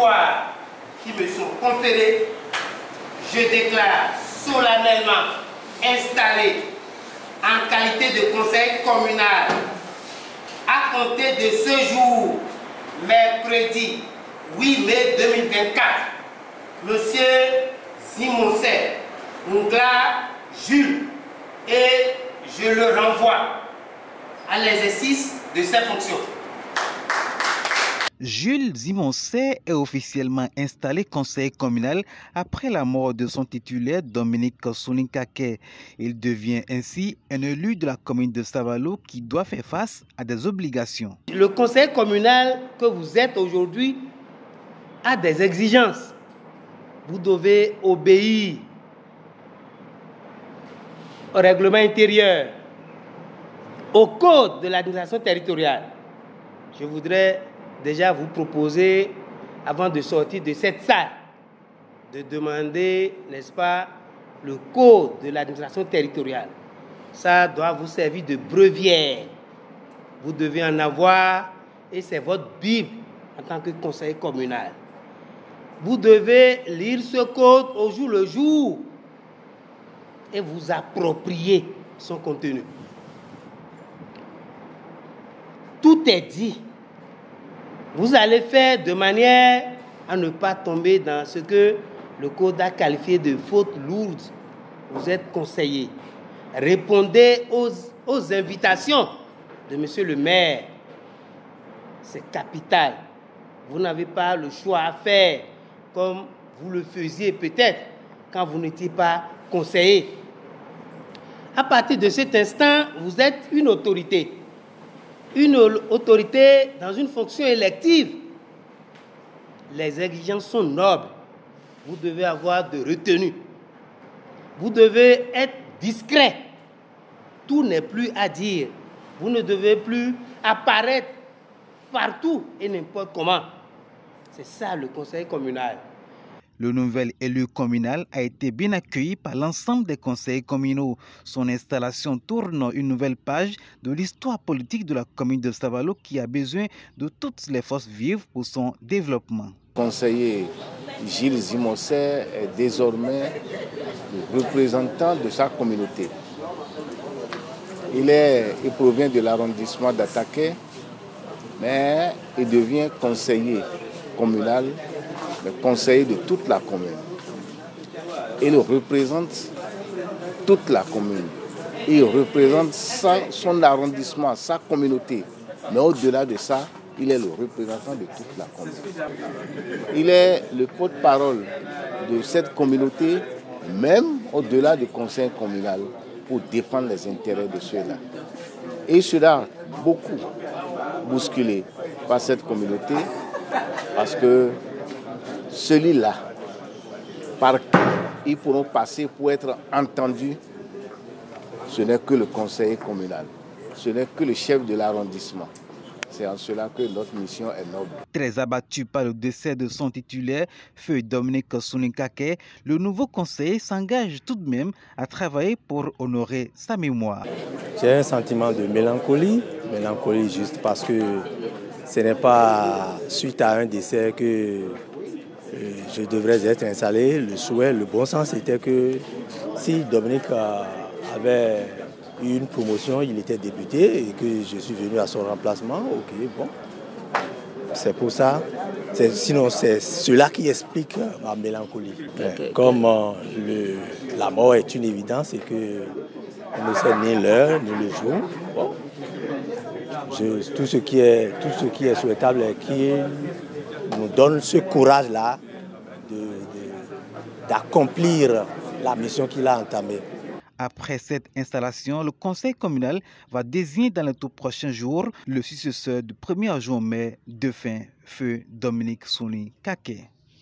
pouvoirs qui me sont conférés, je déclare solennellement installé en qualité de conseil communal à compter de ce jour, mercredi 8 mai 2024, Monsieur Zimosé Ngla Jules, et je le renvoie à l'exercice de ses fonctions. Jules Zimosé est officiellement installé conseiller communal après la mort de son titulaire Dominique Soulinkake. Il devient ainsi un élu de la commune de Savalou qui doit faire face à des obligations. Le conseil communal que vous êtes aujourd'hui a des exigences. Vous devez obéir au règlement intérieur, au code de l'administration territoriale. Je voudrais déjà vous proposer, avant de sortir de cette salle, de demander, n'est-ce pas, le code de l'administration territoriale. Ça doit vous servir de breviaire. Vous devez en avoir, et c'est votre Bible en tant que conseiller communal. Vous devez lire ce code au jour le jour et vous approprier son contenu. Tout est dit. Vous allez faire de manière à ne pas tomber dans ce que le code a qualifié de faute lourde. Vous êtes conseiller. Répondez aux invitations de monsieur le maire. C'est capital. Vous n'avez pas le choix à faire comme vous le faisiez peut-être quand vous n'étiez pas conseiller. À partir de cet instant, vous êtes une autorité. Une autorité dans une fonction élective. Les exigences sont nobles. Vous devez avoir de retenue. Vous devez être discret. Tout n'est plus à dire. Vous ne devez plus apparaître partout et n'importe comment. C'est ça le conseil communal. Le nouvel élu communal a été bien accueilli par l'ensemble des conseillers communaux. Son installation tourne une nouvelle page de l'histoire politique de la commune de Savalou qui a besoin de toutes les forces vives pour son développement. Le conseiller Gilles Zimosé est désormais le représentant de sa communauté. Il provient de l'arrondissement d'Ataké, mais il devient conseiller communal, le conseiller de toute la commune. Il représente toute la commune. Il représente son arrondissement, sa communauté. Mais au-delà de ça, il est le représentant de toute la commune. Il est le porte-parole de cette communauté, même au-delà du conseil communal, pour défendre les intérêts de ceux-là. Et il sera beaucoup bousculé par cette communauté, parce que celui-là, par qui ils pourront passer pour être entendus, ce n'est que le conseiller communal, ce n'est que le chef de l'arrondissement. C'est en cela que notre mission est noble. Très abattu par le décès de son titulaire, feu Dominique Soulinkake, le nouveau conseiller s'engage tout de même à travailler pour honorer sa mémoire. J'ai un sentiment de mélancolie juste parce que ce n'est pas suite à un décès que je devrais être installé. Le souhait, le bon sens était que si Dominique avait eu une promotion, il était député et que je suis venu à son remplacement, ok, bon. C'est pour ça. Sinon, c'est cela qui explique ma mélancolie. Okay. Comme la mort est une évidence et que on ne sait ni l'heure ni le jour. Bon. Tout ce qui est souhaitable est qu'il nous donne ce courage-là d'accomplir la mission qu'il a entamée. Après cette installation, le conseil communal va désigner dans les tout prochains jours le successeur du 1er mai, défunt feu Dominique Soulinkake.